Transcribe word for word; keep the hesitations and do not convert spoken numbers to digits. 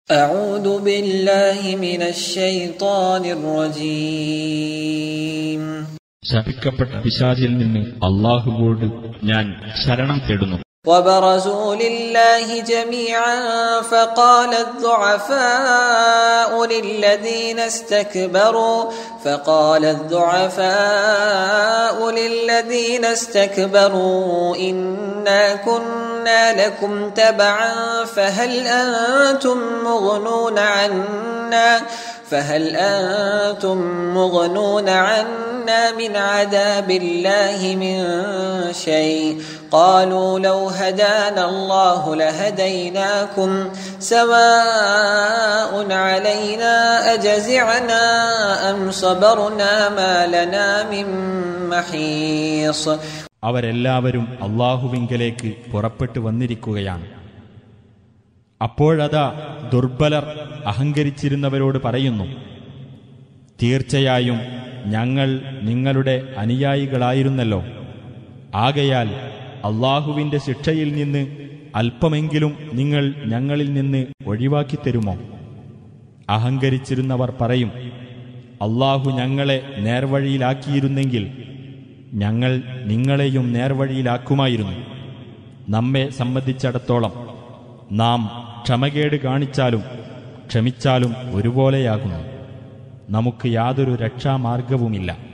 أعوذ بالله من الشيطان الرجيم. ശപിക്കപ്പെട്ട പിശാചിൽ നിന്ന് അല്ലാഹുവോട് ഞാൻ ശരണം തേടുന്നു. وبرزوا لله جميعا فقال الضعفاء للذين استكبروا فقال الضعفاء للذين استكبروا إنا كنا لكم تبعا فهل أنتم مغنون عنا فهل أنتم مغنون عنا من عذاب الله من شيء قالوا لو هدانا الله لهديناكم سواء علينا أجزعنا أم صبرنا ما لنا من محيص. അവരെല്ലാവരും അല്ലാഹുവിങ്കലേക്ക് പുറപ്പെട്ടു വന്നിരിക്കുകയാണ്. അപ്പോഴതാ ദുർബലർ അഹങ്കരിച്ചിരുന്നവരോട് പറയുന്നു, തീർച്ചയായും ഞങ്ങൾ നിങ്ങളുടെ അനുയായികളായിരുന്നല്ലോ. ആകയാൽ അല്ലാഹുവിന്റെ ശിക്ഷയിൽ നിന്ന് അല്പമെങ്കിലും നിങ്ങൾ ഞങ്ങളിൽ നിന്ന് ഒഴിവാക്കിത്തരുമോ? അഹങ്കരിച്ചിരുന്നവർ പറയും, അല്ലാഹു ഞങ്ങളെ നേർവഴിയിലാക്കിയിരുന്നെങ്കിൽ ഞങ്ങൾ നിങ്ങളെയും നേർവഴിയിലാക്കുമായിരുന്നു. നമ്മെ സംബന്ധിച്ചിടത്തോളം നാം ക്ഷമകേട് കാണിച്ചാലും ക്ഷമിച്ചാലും ഒരുപോലെയാകുന്നു. നമുക്ക് യാതൊരു രക്ഷാമാർഗവുമില്ല.